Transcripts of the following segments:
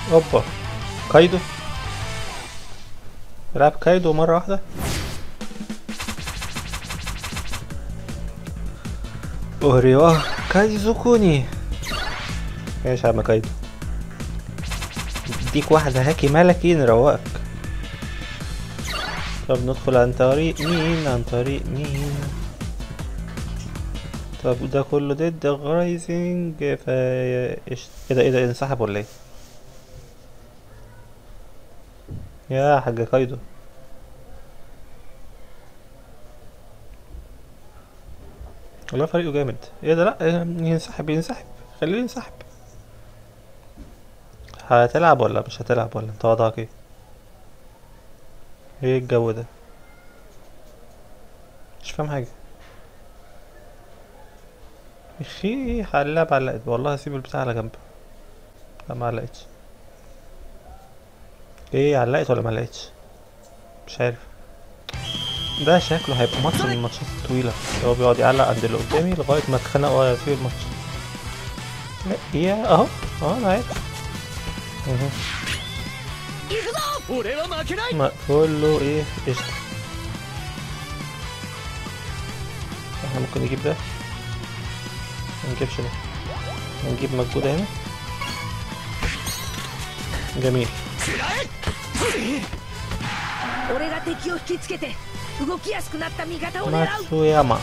اوبا كايدو، لعب كايدو مرة واحدة. اوريوه كايزوكوني. ايش يا عم كايدو، اديك واحدة هاكي ملكي نروقك. طب ندخل عن طريق مين، عن طريق مين؟ طب ده كله ضد غرايزنج ايه ده ايه ده انسحب ولا ايه؟ يا حاج كايدو والله فريقه جامد. ايه ده، لا ينسحب ينسحب، خليه ينسحب. هتلعب ولا مش هتلعب ولا انت وضعك ايه؟ ايه الجو ده، مش فاهم حاجة. اخي هنلعب علقت والله، هسيب البتاع على جنب. لا ما علقتش. ايه علقت ولا ما علقتش؟ مش عارف. ده شكله هيبقى ماتش من الماتشات الطويلة، هو بيقعد يعلق عند اللي قدامي لغاية ما اتخنق ويسيب الماتش. لا يا اهو، اه انا عارف. مقفول له ايه قشطة. احنا ممكن نجيب ده، منجيبش ده، نجيب مجهودة هنا. جميل. ماتسوياما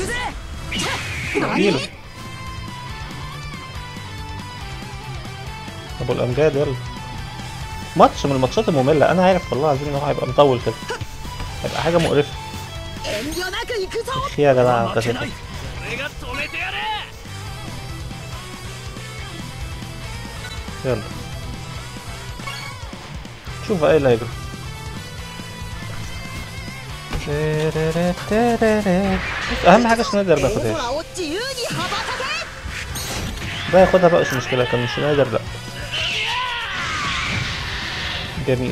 اديله ابو الامجاد. يلا ماتش من الماتشات المملة، انا عارف والله العظيم ان هو هيبقى مطول كده، هيبقى حاجة مقرفة. اخي يا جدع كسفة. يلا شوف بقى ايه اللي هيجري. اهم حاجه شنايدر ما ياخدهاش، ده ياخدها بقى مش مشكله، كان شنايدر لا. جميل.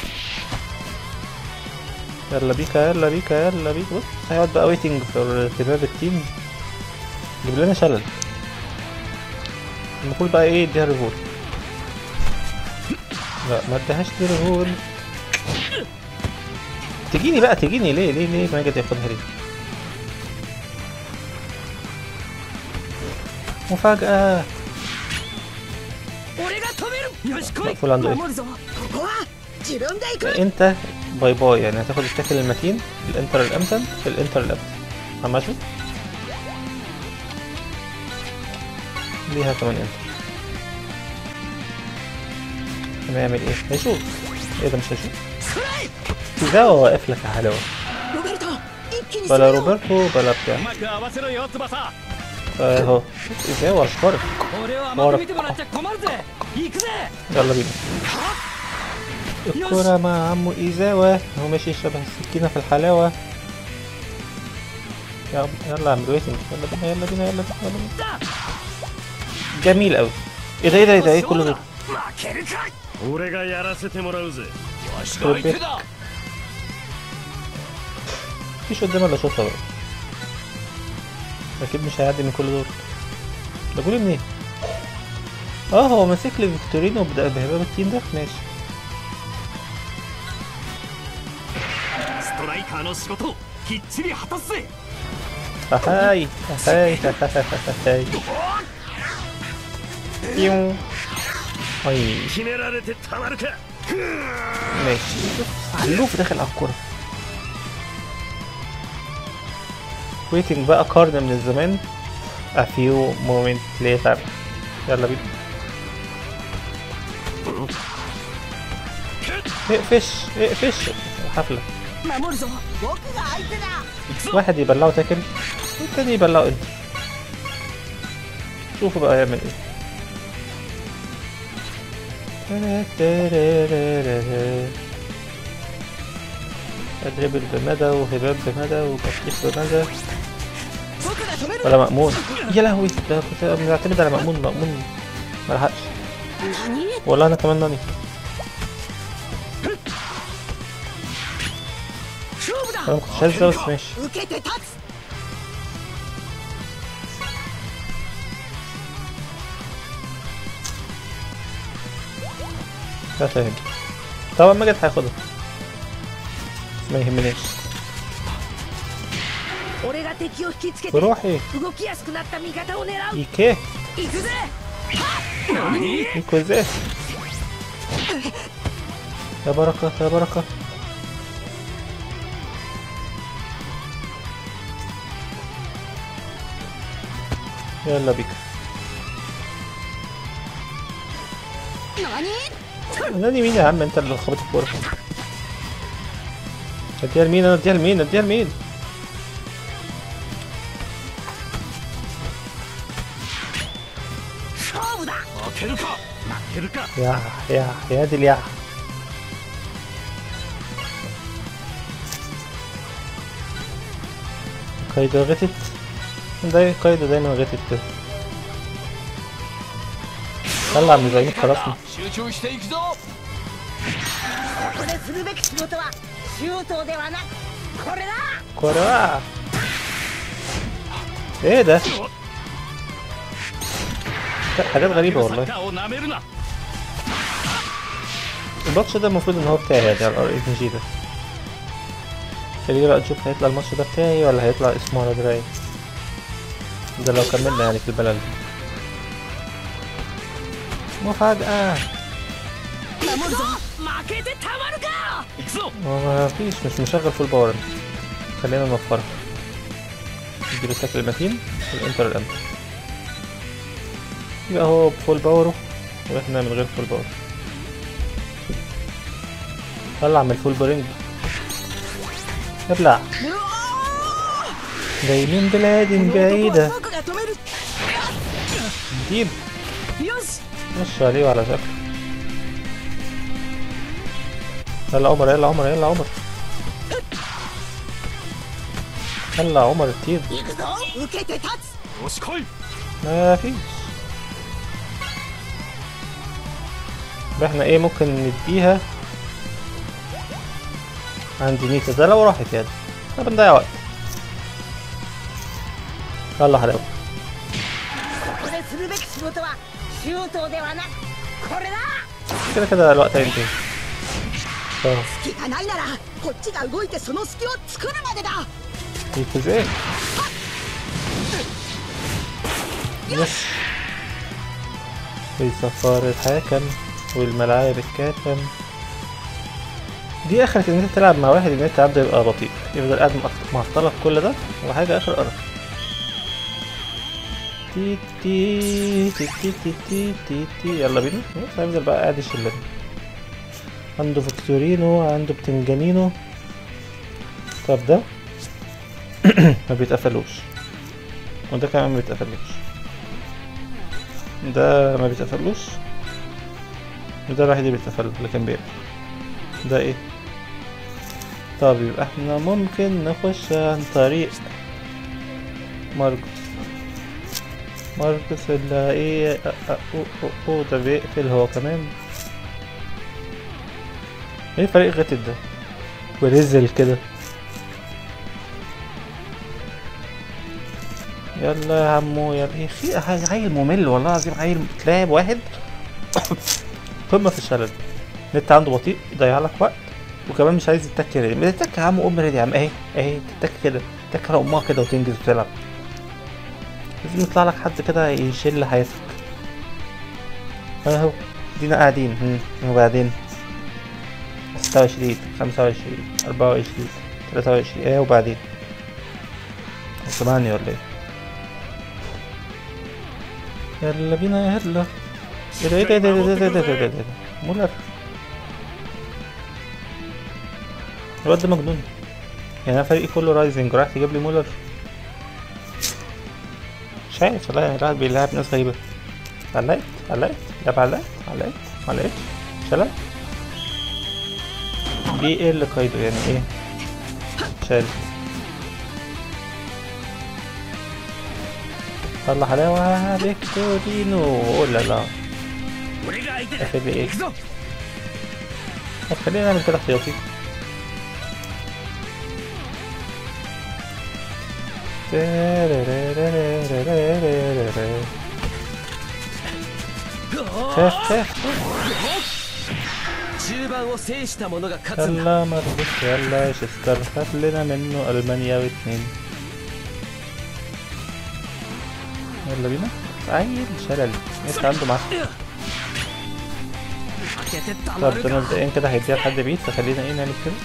يلا بيكا يلا بيكا يلا بيكا. بص هيقعد بقى ويتنج في ارتباب التيم، يجيب لنا شلل. المفروض بقى ايه، يديها ريفول. لا ما اديهاش دي ريفول. تجيني بقى تجيني ليه ليه ليه ما جت ياخدها ليه؟ مفاجأة. مقفول عنده ايه؟ انت باي باي يعني، هتاخد التاكل المتين، الانتر الامتن في الانتر الامتن. اما اشوف ليها كمان انتر. هنعمل ايه؟ هيشوف. ايه ده مش هيشوف؟ ده واقف لك يا حلاوة. بلا روبرتو بلا بتاع اهو. ازاي واشكرك وارك. يلا بينا. الكرة مع عمو ايزاوا، هو ماشي شبه السكينة في الحلاوة. يلا اعمل ويتنج. يلا بينا يلا بينا يلا بينا يلا بينا. جميل اوي. ايه ده ايه ده ايه ده ايه كل دول؟ مفيش قدام الا شوطة بقى، اكيد مش هيعدي من كل دول. ده جولي منين؟ هو ماسك لي فيكتورينو بهباب التيم ده. ماشي. هاي هاي هاي يو هاي. ماشي. علوف داخل على الكورة. ويتنج بقى قرن من الزمان. A few moments later. يلا بينا. اقفش اقفش حفلة. واحد يبلعه تاكل والتاني يبلعه انت. شوفوا بقى يعمل ايه. دريبل بمدى وهباب بمدى وتشكيف بمدى. ولا مأمون. يا لهوي ده كنت بنعتمد على مأمون. مأمون ملحقش والله. انا كمان ناني. انا مكنتش عايز ده بس ماشي. لا فاهم. طبعا ما جت هياخدها بس ما يهمنيش. بروحي ايكي ايكو ازاي يا بركة يا بركة. يلا بيك. نادي مين يا عم انت اللي خبطت الكورة؟ اديها لمين انا اديها لمين اديها لمين؟ يا دي اليا. كايدو غتت. كايدو دايما غتت كده. طلع من زي خلاص. كورا ايه ده؟ حاجات غريبة والله. الماتش ده المفروض ان هو بتاعي يعني على الار ان جي ده. خلينا بقى نشوف هيطلع الماتش ده بتاعي ولا هيطلع اسمه على دراعي. ده لو كملنا يعني في البلد. مفاجأة. ما فيش مش مشغل فول باور. خلينا نوفرها. نديله الشكل المتين والانتر الامن. يبقى هو بفول باوره واحنا من غير فول باور. طلع من الفول بورينج. ابلع. جاي من بلاد بعيدة. جيب. مش عليه وعلى شكله. يلا عمر يلا عمر يلا عمر. يلا عمر التير. ما فيش. احنا ايه ممكن نديها عندي نيتا ده لو راحت يعني. طب نضيع وقت. يلا حلاوة. كده كده الوقت هينتهي. يفوز ايه؟ يس. الصفار الحاكم والملاعب الكاتم. دي اخرة ان انت تلعب مع واحد ان انت عبده يبقى بطيء يفضل قاعد معطلك كل ده وحاجة اخر قرف. تي تي تي تي تي تي تي تي. يلا بينا. هيفضل بقى قاعد يشلنا. عنده فيكتورينو عنده بتنجانينو. طب ده ما بيتقفلوش وده كمان ما بيتقفلوش. ده ما بيتقفلوش وده الوحيد اللي بيتقفل لكن بيقفل. ده ايه؟ طب يبقى احنا ممكن نخش عن طريق ماركوس اللي ايه ده بيقفل هو كمان. ايه فريق غتت ده ورزل كده. يلا يا عمو يلا. ايه في عيل ممل والله العظيم. عيل تلاعب واحد قمة في الشلل. النت عنده بطيء يضيع لك وقت وكمان مش عايز يتك ريدي. ما تتك يا عم ام ريدي يا عم. اهي تتك كده. تتك على امها كده وتنجز وتلعب. لازم يطلع لك حد كده يشيل حياتك. اهو دينا قاعدين. وبعدين 26 25 24 23 ايه وبعدين سمعني ولا ايه؟ يلا بينا يلا. ايه ده مولر. الواد ده مجنون يعني. انا فريقي كله رايزنج رايح تجيب لي مولر. مش عارف والله. الواحد بيلعب ناس غريبة. علقت لعب علقت شلل. دي ايه اللي قايده يعني ايه؟ شال. طلع حلاوة فيكتورينو. لا لا اخد لي ايه؟ طب خلينا نعمل كده احتياطي. خاف يلا مربوط، يلا شستر، هات لنا منه ألمانيا و2. يلا بينا. عيل شلل انت عنده معاه. طب ده مبدئيا كده هيديها لحد بعيد، فخلينا ايه نعمل كده.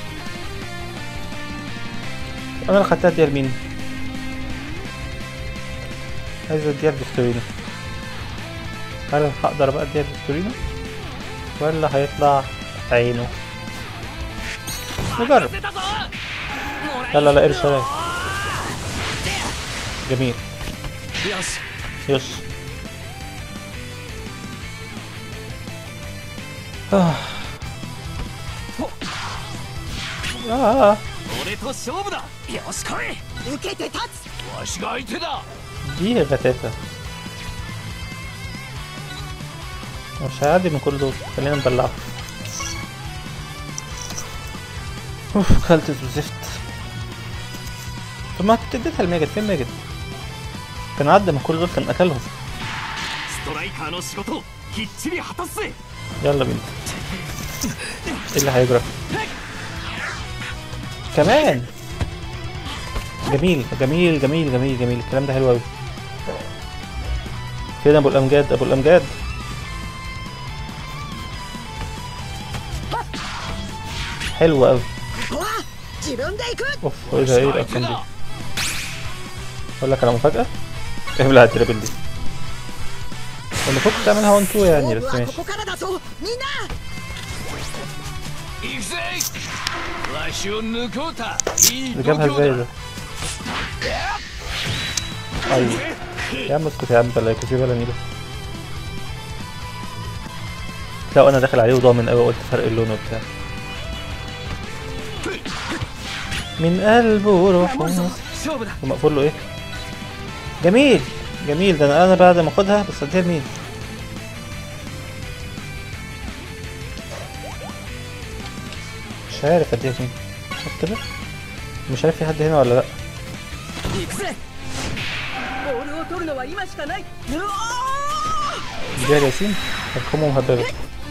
انا اللي خدتها اديها لمين؟ عايز اديها لفيكتورينا. هل هقدر بقى اديها لفيكتورينا ولا هيطلع عينه؟ نجرب. يلا لا قرش ولا جميل. يس دي غتاتة. مش هيعدي من كل دول، خلينا ندلعه. اوف كلت وزفت. طب ما كنت اديتها لماجد، فين ماجد؟ كان عدى من كل دول، كان اكلهم. يلا بينا. ايه اللي هيجرى؟ كمان جميل جميل جميل جميل جميل، الكلام ده حلو اوي. فين ابو الامجاد؟ ابو الامجاد حلو اوي. اوف ايه ده؟ ايه الارقام دي؟ اقول لك على مفاجأة، ابلع الترابل دي. المفروض تعملها 1 2 يعني، بس ماشي. ده جابها ازاي ده؟ ايوه يا عم اسكت يا عم، بلا يكون في بلا نيله. لا انا داخل عليه وضامن اوي، قلت فرق اللون وبتاع. من قلبه روحه ومقفول له ايه؟ جميل جميل. ده انا بعد ما اخدها بس اديها لمين؟ مش عارف اديها لمين. شوف كده، مش عارف في حد هنا ولا لا. اديها لياسين، ارقامه مهببه.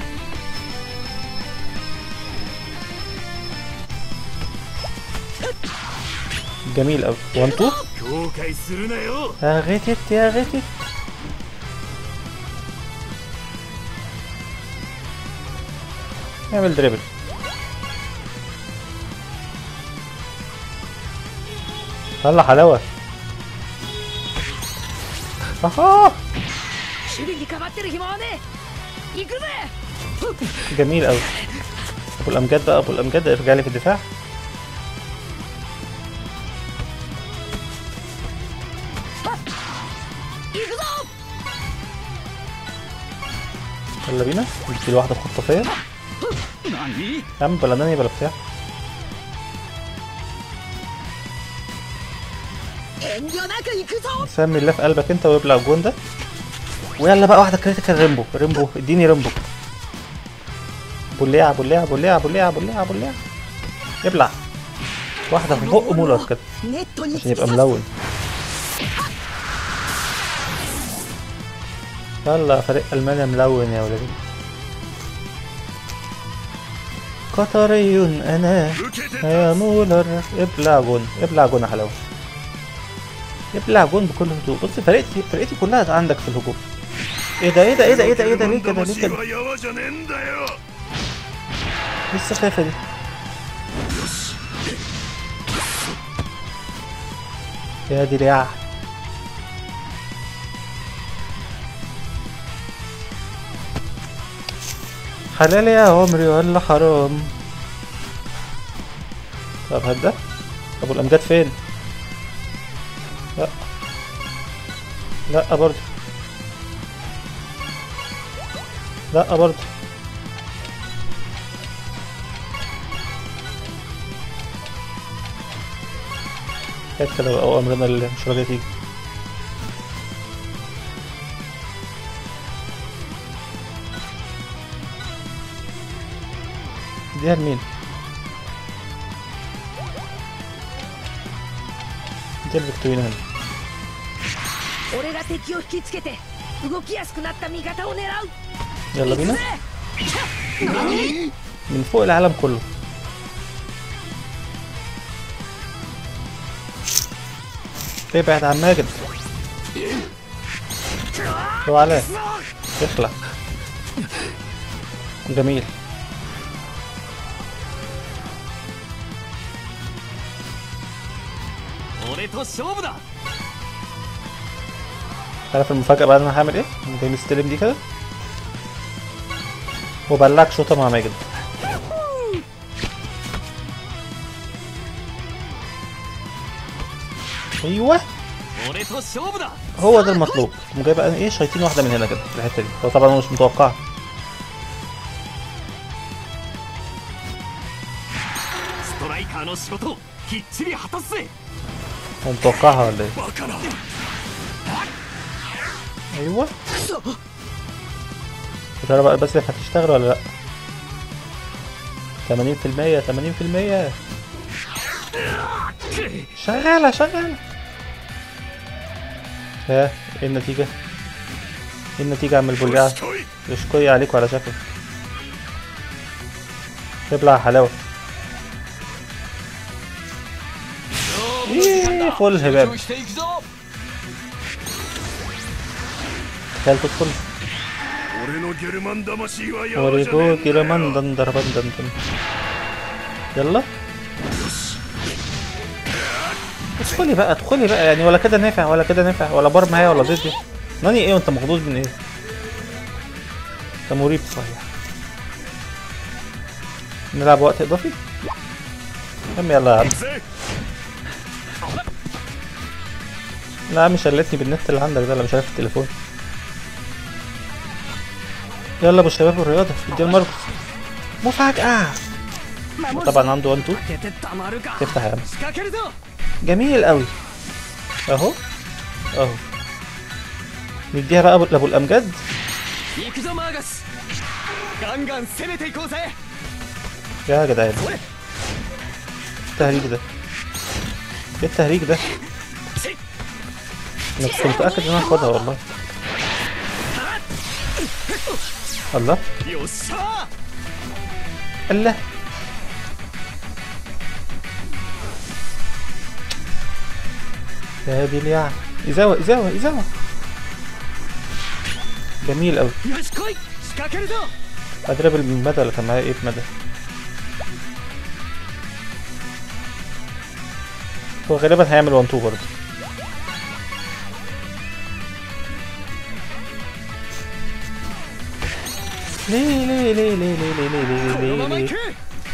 جميل اوي. 1 2 يا غتت يا غتت. اعمل دريبل. طلع حلاوة. اها جميل اوي. ابو الامجاد بقى، ابو الامجاد ارجع لي في الدفاع. يلا بينا. ندي واحدة خطافية يا عم، بلا ناني بلا بتاع. سمي الله في قلبك انت وابلع الجون ده. ويلا بقى واحدة كريتيكال ريمبو. ريمبو اديني ريمبو. بليعة بليعة بليعة بليعة بليعة بليعة. ابلع واحدة في بق مولر كده عشان يبقى ملون. يلا فريق ألمانيا ملون يا ولدي. قطري أنا يا مولر. ابلع جون، ابلع جون يا حلاوة. ابلع جون بكل هدوء. بص فرقتي كلها عندك في الهجوم. ايه ده ايه ده ايه ده ايه ده ايه ده؟ ليه كده ليه كده؟ ايه السخافة دي؟ يا دراع. حلال يا عمري ولا حرام؟ طب هات ده. ابو الامجاد فين؟ لا لا برضه، لا برضه. هات كده بقى امرنا اللي مش راضية تيجي. اديها لمين؟ اديها لفيكتورينا هنا. يلا بينا. من فوق العالم كله. ابعد عن ماجد. هو عليه اخلع. جميل. عارف المفاجأة بقى انا هعمل ايه؟ جاي مستلم دي كده وبلعك شوطة مع ماجد. ايوه هو ده المطلوب. قوم جاي بقى ايه شايطين واحدة من هنا كده في الحتة دي. هو طبعا انا مش متوقعها. هو متوقعها ولا ايه؟ ايوه يا ترى بقى بس هتشتغل ولا لا؟ 80% 80% شغالة شغالة. ها ايه النتيجة؟ ايه النتيجة يا عم البليعة؟ يشكوي عليك وعلى شكلك. ابلع حلاوة. ايه فل هباب. تخيل تدخل وريكو جيرمان دندر بندن. يلا ادخلي بقى ادخلي بقى يعني. ولا كده نافع ولا كده نافع ولا بار معايا ولا ضدي. ناني ايه وانت مخضوض من ايه؟ انت مريب صحيح. نلعب وقت اضافي؟ يلا يا عم. لا يا عم شلتني بالنت اللي عندك ده اللي مش عارف التليفون. يلا ابو الشباب والرياضة ادي المركز. مفاجأة. طبعا عنده 1 2. تفتح يا عم. جميل قوي. اهو اهو. نديها بقى لابو الامجاد. يا جدعان التهريج ده ايه التهريج ده؟ انا كنت متأكد ان انا هاخدها والله. الله الله يا بليع. إزاوة إزاوة إزاوة. جميل أوي. أضرب المدى اللي كان معايا إيه بمدى. هو غالبا هيعمل 1 2 برضه. ليه ليه ليه ليه ليه ليه ليه ليه ليه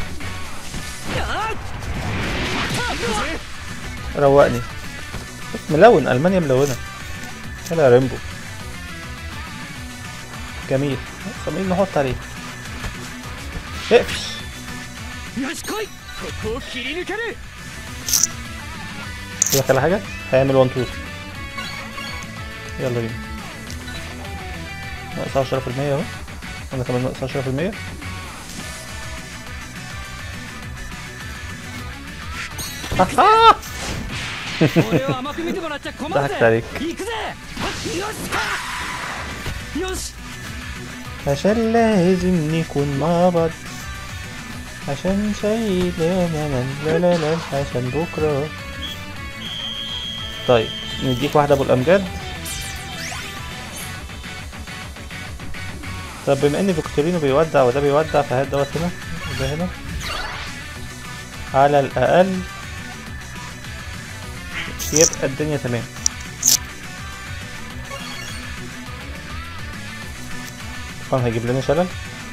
روقني. ملون ألمانيا ملونة. يلا يا ريمبو. جميل. صميم نحط عليه. اقفش. لك على حاجة؟ هيعمل 1 2. يلا بينا. ناقص 10% اهو. انا كمان ناقص 10%. ضحكت عليك عشان لازم نكون مع بعض عشان شيء لا لا لا لا لا عشان بكرة. طيب نديك واحدة ابو الامجاد. طب بما ان فيكتورينو بيودع وده بيودع فهات دوت هنا وده هنا على الاقل يبقى الدنيا تمام. طبعا هيجيب لنا شلل.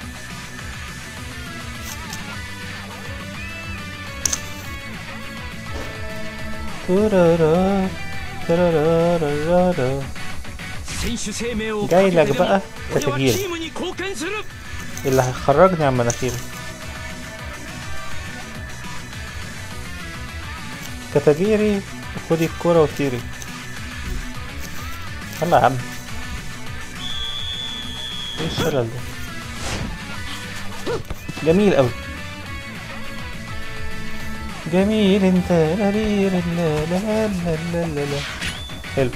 جاي لك بقى كتاجيري اللي هيخرجني عن مناخيري. كتاجيري خدي الكورة وطيري. يلا يا عم. ايه الشلل ده؟ جميل اوي. جميل انت. لا لا لا لا لا لا لا. حلو.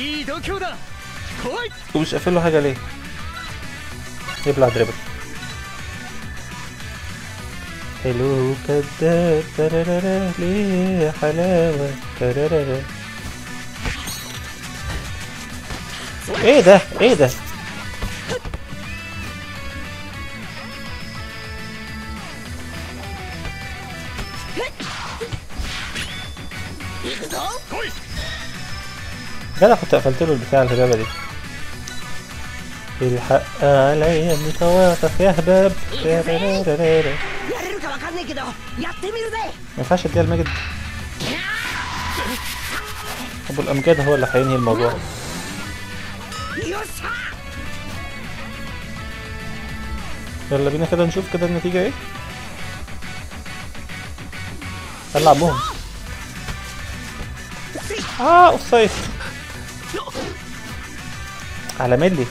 ومش قافل له حاجة ليه؟ يبلع دريبل. حلو كداب ترارارا ليه حلاوة ترارارا. ايه ده ايه ده؟ جدع كنت قفلت له البتاع الهبابة دي. الحق عليا اني تواقف يا هباب. ما ينفعش اديها المجد. ابو الامجاد هو اللي هينهي الموضوع. يلا بينا كده نشوف كده النتيجة ايه. طلع بهم. اوفسايد على ملي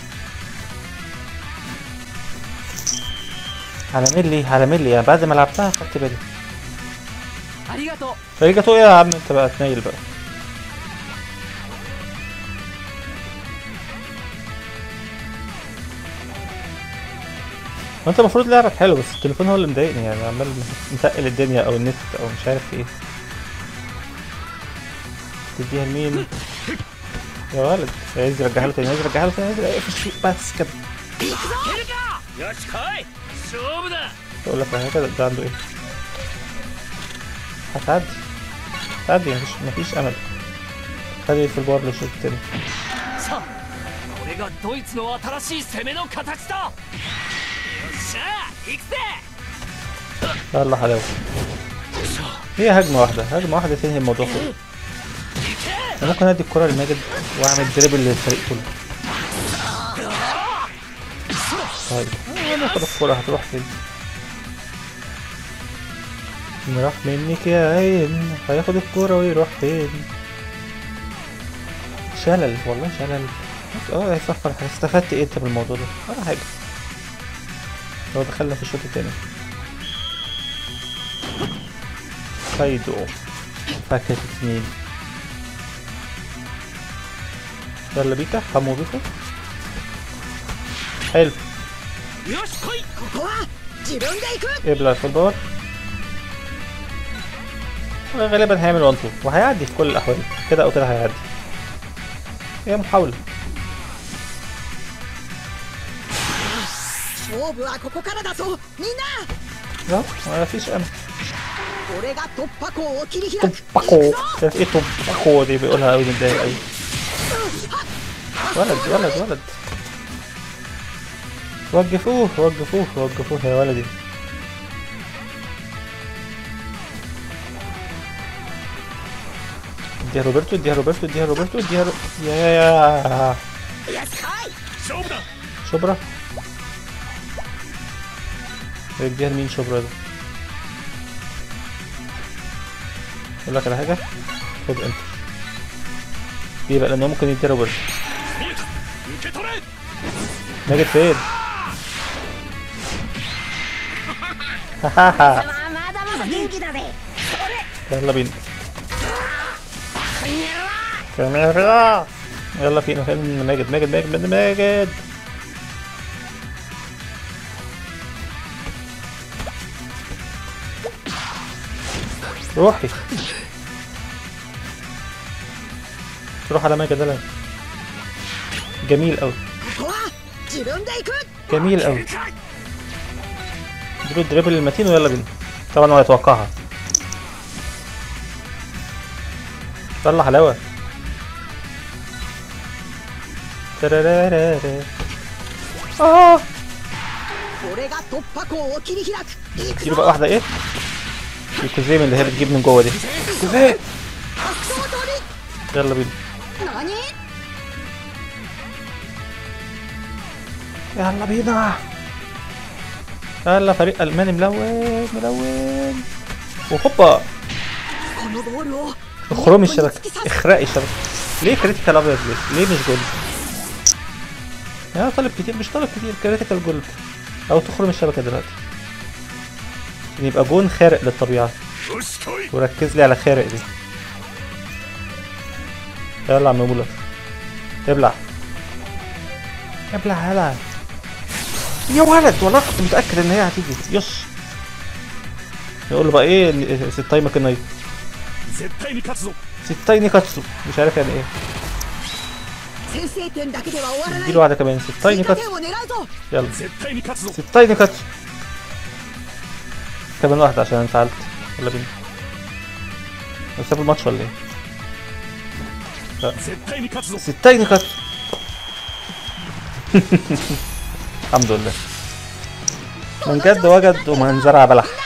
على ملي على ملي، يعني بعد ما لعبتها خدت بالي. اريجاتو ايه يا عم انت بقى تنيل بقى. وانت المفروض لعبك حلو بس التليفون هو اللي مضايقني، يعني عمال متقل الدنيا او النت او مش عارف ايه. تديها لمين؟ يا ولد عايز يرجعها له تاني، عايز يرجعها له تاني، عايز اقفش بس كده. اقول لك على حاجه، ده عنده ايه؟ هتعدي هتعدي، مفيش امل. خلي في البار للشوط التاني. يلا حلاوه. هي هجمه واحده، هجمه واحده تنهي الموضوع كله. انا ممكن ادي الكره لماجد واعمل دريبل للفريق كله. طيب ناخد الكره، هتروح فين؟ راح منك يا عين، هياخد الكرة ويروح فين؟ شلل والله شلل. هيصفر. استفدت ايه انت بالموضوع ده؟ ولا حاجة. لو دخلنا في الشوط التاني. كايدو فاكهة 2. يلا بيكا حمو بيكا. حلو. ابلع في البار. غالبا هيعمل 1 2 وهيعدي في كل الاحوال، كده او كده هيعدي. هي محاولة. لا مفيش امل. توباكو شايف ايه توباكو دي؟ بيقولها اوي متضايق اوي. ولد ولد ولد. وقفوه وقفوه وقفوه يا ولدي. اديها روبرتو اديها روبرتو اديها روبرتو اديها يا شبرا. اديها لمين شبرا ده؟ اقول لك على حاجه، خد انت. ليه بقى؟ لانه ممكن يديها روبرتو. ماجد فين؟ يلا بينا. كاميرا. يلا فينا فين ماجد ماجد ماجد ماجد ماجد. روحي. تروح على ماجد. لا جميل قوي جميل قوي. اديله الدريبل المتين ويلا بينا. طبعا هو هيتوقعها. طلع حلاوه. اديله بقى واحده ايه؟ الكوزيم اللي هي بتجيب من جوه دي. كوزيم. يلا بينا. يلا بينا. يلا فريق الماني ملون ملون. وهوبا. اخرمي الشبكه، اخرقي الشبكه. ليه كريتيكال ابيض؟ ليه مش جولد؟ يا طالب كتير، مش طالب كتير، كريتيكال جولد. او تخرم الشبكه دلوقتي عشان يبقى جون خارق للطبيعه. وركز لي على خارق دي. يلا يا عم مولر ابلع ابلع. يلا يا ولد، والله كنت متاكد ان هي هتيجي. يس يقول له بقى ايه ستاي ماكيناي 絶対に勝つぞ ستاي نيكاتسو مش عارف يعني ايه 先制点だけでは終わらない اديله واحده كمان ستاي 追加 نيكاتسو 点を狙うぞ يلا 絶対に勝つぞ ستاي نيكاتسو كمان واحده عشان انفعلت يلا بينا نسيب الماتش ولا ايه 絶対に勝つぞ ستاي نيكاتسو الحمد لله من جد وجد ومن زرع بلح